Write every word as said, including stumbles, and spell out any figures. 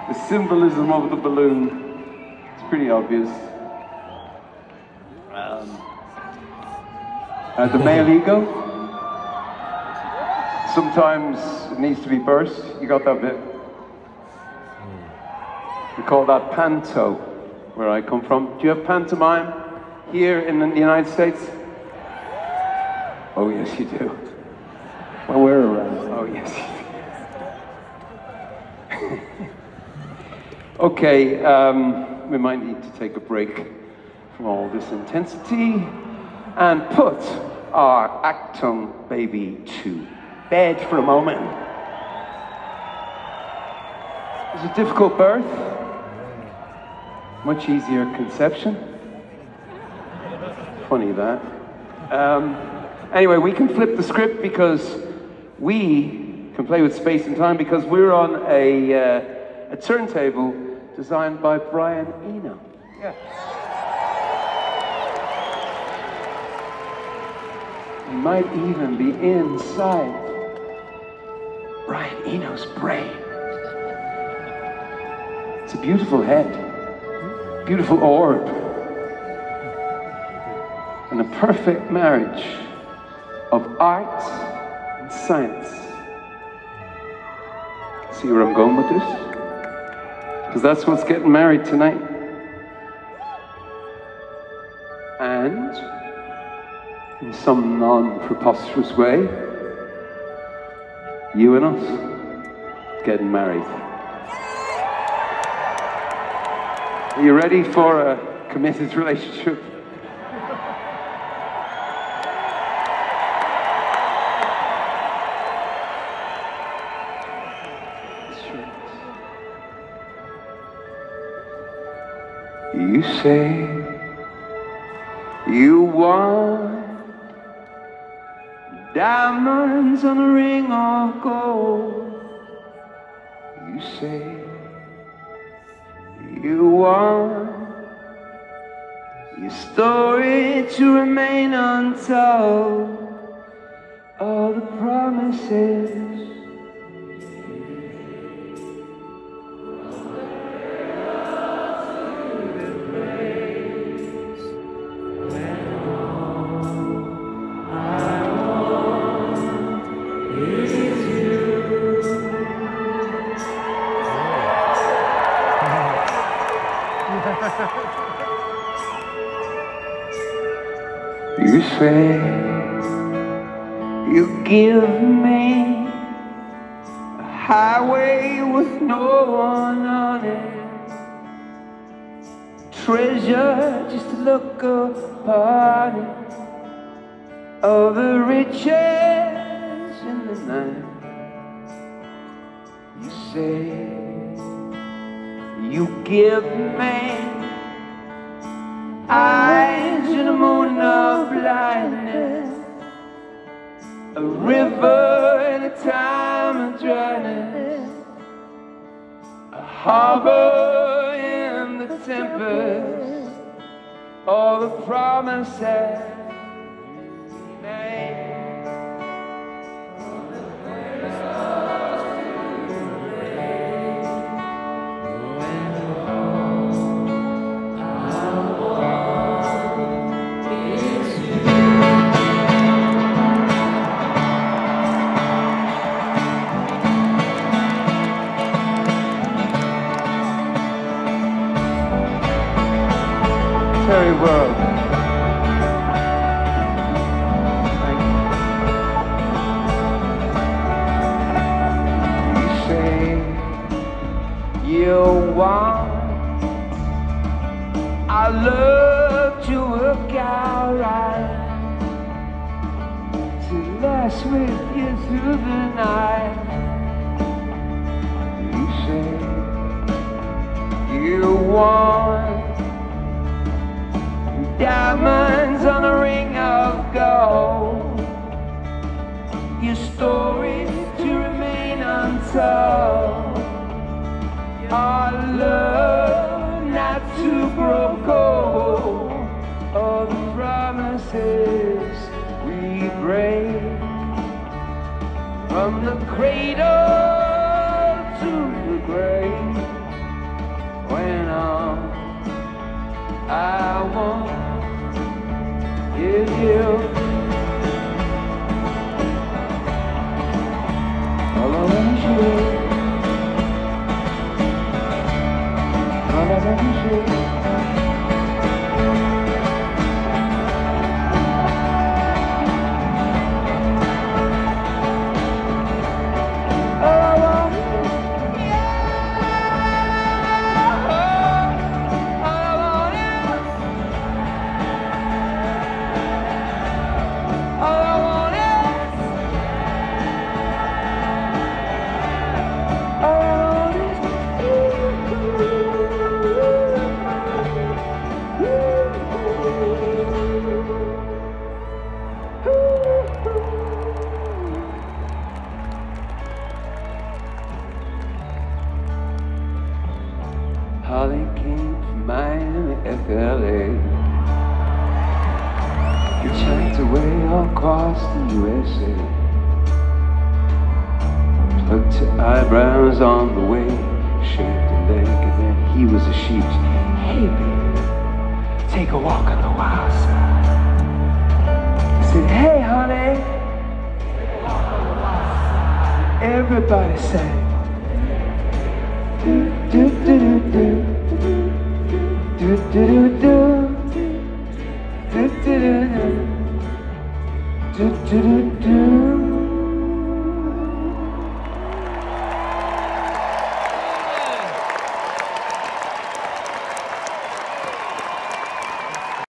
The symbolism of the balloon, it's pretty obvious. Um, uh, the male ego, sometimes it needs to be burst. You got that bit? We call that panto, where I come from. Do you have pantomime here in the United States? Oh yes, you do. Well, we're around. Oh yes, you do. Okay, um, we might need to take a break from all this intensity and put our Actung baby to bed for a moment. It was a difficult birth, much easier conception. Funny that. Um, anyway, we can flip the script because we can play with space and time because we're on a, uh, a turntable designed by Brian Eno. Yeah. You might even be inside Brian Eno's brain. It's a beautiful head, beautiful orb, and a perfect marriage of art and science. See where I'm going with this? Because that's what's getting married tonight. And in some non-preposterous way, you and us getting married. Are you ready for a committed relationship? You say you want diamonds on a ring of gold. You say you want your story to remain untold. All the promises you say you give me a highway with no one on it, treasure just to look upon it, all the riches in the night. You say you give me eyes in a moon of blindness, a river in a time of dryness, a harbor in the tempest, all the promises made. Terry World. You say you want our love to work out right, to last with you through the night. You say you want diamonds on a ring of gold, your story to remain untold, our love not to grow cold, all the promises we break, from the cradle to the grave. Holly came from Miami, F L A. Hitchhiked away all across the U S A. Plucked her eyebrows on the way, shaved a leg, and then he was a sheep. Hey baby, take a walk on the wild side. I said, hey honey, take a walk on the wild side. Everybody sang. Do do do do do do do do do do do do do do do.